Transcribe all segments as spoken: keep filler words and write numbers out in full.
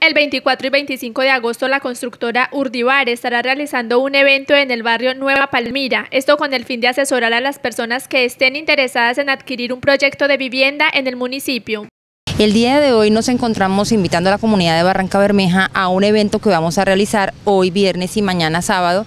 El veinticuatro y veinticinco de agosto la constructora Urdivar estará realizando un evento en el barrio Nueva Palmira, esto con el fin de asesorar a las personas que estén interesadas en adquirir un proyecto de vivienda en el municipio. El día de hoy nos encontramos invitando a la comunidad de Barranca Bermeja a un evento que vamos a realizar hoy viernes y mañana sábado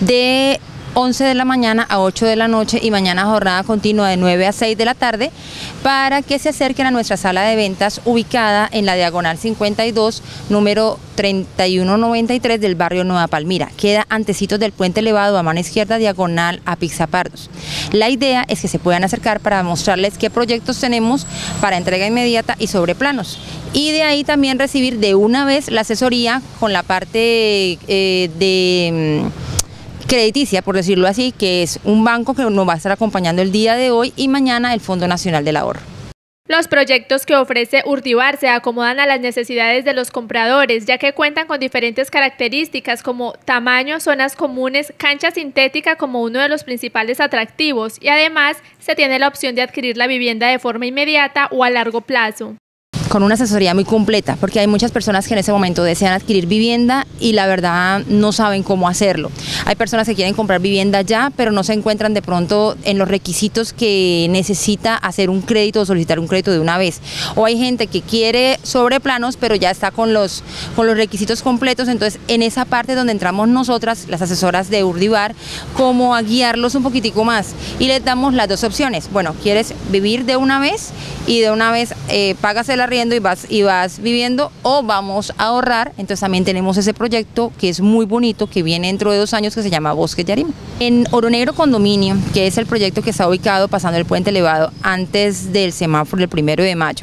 de once de la mañana a ocho de la noche y mañana jornada continua de nueve a seis de la tarde, para que se acerquen a nuestra sala de ventas ubicada en la diagonal cincuenta y dos, número treinta y uno noventa y tres del barrio Nueva Palmira. Queda antecitos del puente elevado a mano izquierda, diagonal a Pixapardos. La idea es que se puedan acercar para mostrarles qué proyectos tenemos para entrega inmediata y sobre planos. Y de ahí también recibir de una vez la asesoría con la parte eh, de crediticia, por decirlo así, que es un banco que nos va a estar acompañando el día de hoy y mañana el Fondo Nacional del Ahorro. Los proyectos que ofrece Urdivar se acomodan a las necesidades de los compradores, ya que cuentan con diferentes características como tamaño, zonas comunes, cancha sintética como uno de los principales atractivos, y además se tiene la opción de adquirir la vivienda de forma inmediata o a largo plazo. Con una asesoría muy completa, porque hay muchas personas que en ese momento desean adquirir vivienda y la verdad no saben cómo hacerlo. Hay personas que quieren comprar vivienda ya, pero no se encuentran de pronto en los requisitos que necesita hacer un crédito o solicitar un crédito de una vez. O hay gente que quiere sobre planos, pero ya está con los, con los requisitos completos. Entonces, en esa parte donde entramos nosotras, las asesoras de Urdivar, como a guiarlos un poquitico más. Y les damos las dos opciones. Bueno, ¿quieres vivir de una vez? Y de una vez eh, pagas el arriendo y vas, y vas viviendo, o vamos a ahorrar. Entonces también tenemos ese proyecto que es muy bonito, que viene dentro de dos años, que se llama Bosque Yarima. En Oro Negro Condominio, que es el proyecto que está ubicado pasando el puente elevado antes del semáforo del primero de mayo.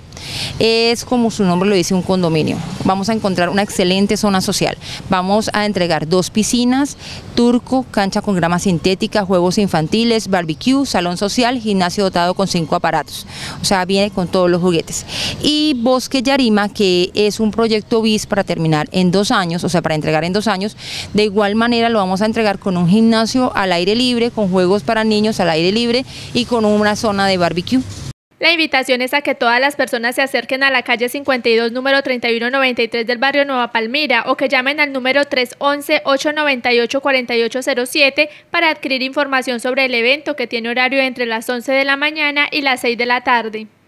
Es como su nombre lo dice, un condominio. Vamos a encontrar una excelente zona social. Vamos a entregar dos piscinas, turco, cancha con grama sintética, juegos infantiles, barbecue, salón social, gimnasio dotado con cinco aparatos. O sea, viene con todos los juguetes. Y Bosque Yarima, que es un proyecto bis para terminar en dos años, o sea, para entregar en dos años. De igual manera lo vamos a entregar con un gimnasio al aire libre, con juegos para niños al aire libre y con una zona de barbecue. La invitación es a que todas las personas se acerquen a la calle cincuenta y dos, número treinta y uno noventa y tres del barrio Nueva Palmira, o que llamen al número tres once, ocho noventa y ocho, cuarenta y ocho cero siete para adquirir información sobre el evento, que tiene horario entre las once de la mañana y las seis de la tarde.